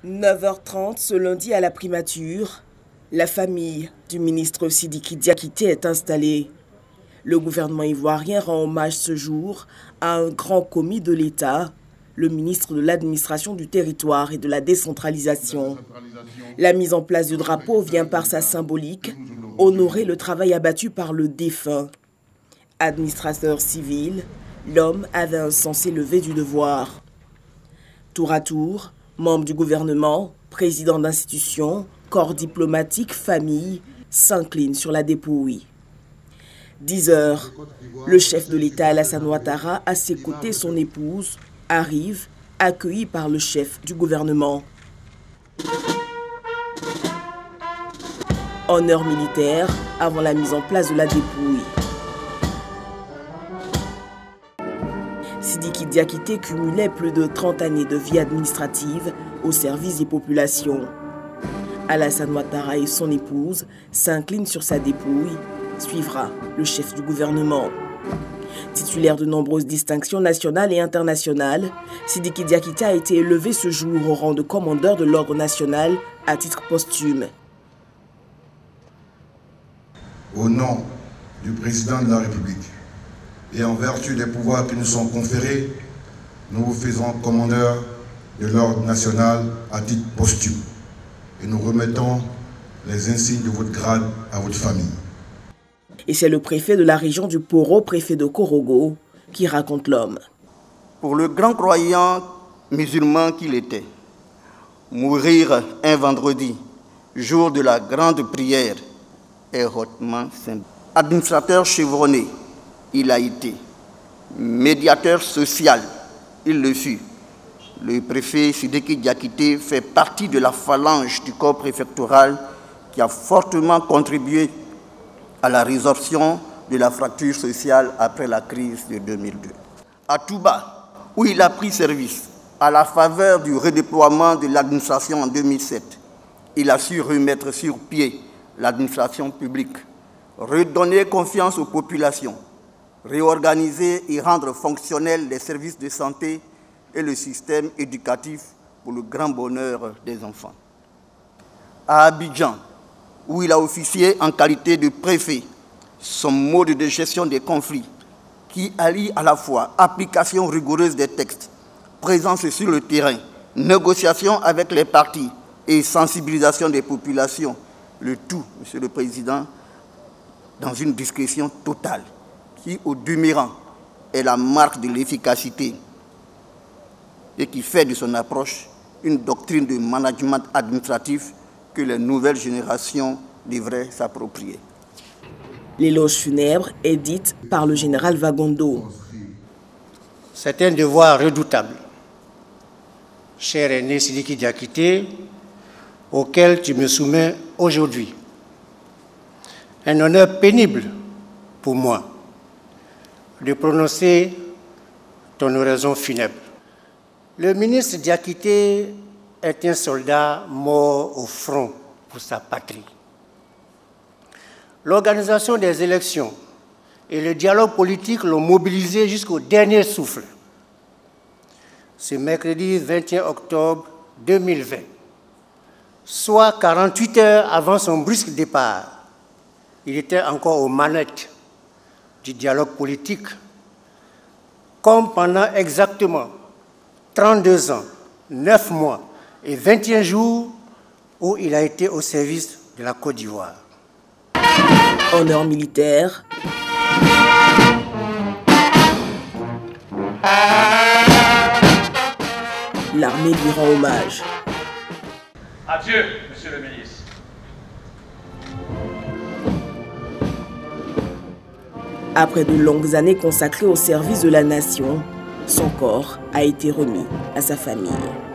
9h30 ce lundi à la primature, la famille du ministre Sidiki Diakité est installée. Le gouvernement ivoirien rend hommage ce jour à un grand commis de l'État, le ministre de l'administration du territoire et de la décentralisation. La mise en place du drapeau vient par sa symbolique honorer le travail abattu par le défunt. Administrateur civil, l'homme avait un sens élevé du devoir. Tour à tour, membres du gouvernement, présidents d'institutions, corps diplomatique, famille, s'inclinent sur la dépouille. 10 heures, le chef de l'État Alassane Ouattara, à ses côtés son épouse, arrive, accueilli par le chef du gouvernement. Honneur militaire avant la mise en place de la dépouille. Sidiki Diakité cumulait plus de 30 années de vie administrative au service des populations. Alassane Ouattara et son épouse s'inclinent sur sa dépouille. Suivra le chef du gouvernement. Titulaire de nombreuses distinctions nationales et internationales, Sidiki Diakité a été élevé ce jour au rang de commandeur de l'ordre national à titre posthume. Au nom du président de la République et en vertu des pouvoirs qui nous sont conférés, nous vous faisons commandeur de l'ordre national à titre posthume et nous remettons les insignes de votre grade à votre famille. Et c'est le préfet de la région du Poro, préfet de Korogo, qui raconte l'homme. Pour le grand croyant musulman qu'il était, mourir un vendredi, jour de la grande prière, est hautement simple. Administrateur chevronné, il a été. Médiateur social, il le fut. Le préfet Sidiki Diakité fait partie de la phalange du corps préfectoral qui a fortement contribué à la résorption de la fracture sociale après la crise de 2002. À Touba, où il a pris service, à la faveur du redéploiement de l'administration en 2007, il a su remettre sur pied l'administration publique, redonner confiance aux populations, réorganiser et rendre fonctionnels les services de santé et le système éducatif pour le grand bonheur des enfants. À Abidjan, où il a officié en qualité de préfet, son mode de gestion des conflits, qui allie à la fois application rigoureuse des textes, présence sur le terrain, négociation avec les partis et sensibilisation des populations, le tout, Monsieur le Président, dans une discrétion totale, qui, au demeurant, est la marque de l'efficacité et qui fait de son approche une doctrine de management administratif que les nouvelles générations devraient s'approprier. L'éloge funèbre est dite par le général Vagondo. C'est un devoir redoutable, cher aîné Sidiki Diakité, auquel tu me soumets aujourd'hui. Un honneur pénible pour moi de prononcer ton oraison funèbre. Le ministre Diakité est un soldat mort au front pour sa patrie. L'organisation des élections et le dialogue politique l'ont mobilisé jusqu'au dernier souffle. Ce mercredi 21 octobre 2020, soit 48 heures avant son brusque départ, il était encore aux manettes du dialogue politique, comme pendant exactement 32 ans, 9 mois et 21 jours où il a été au service de la Côte d'Ivoire. Honneur militaire. L'armée lui rend hommage. Adieu, monsieur le ministre. Après de longues années consacrées au service de la nation, son corps a été remis à sa famille.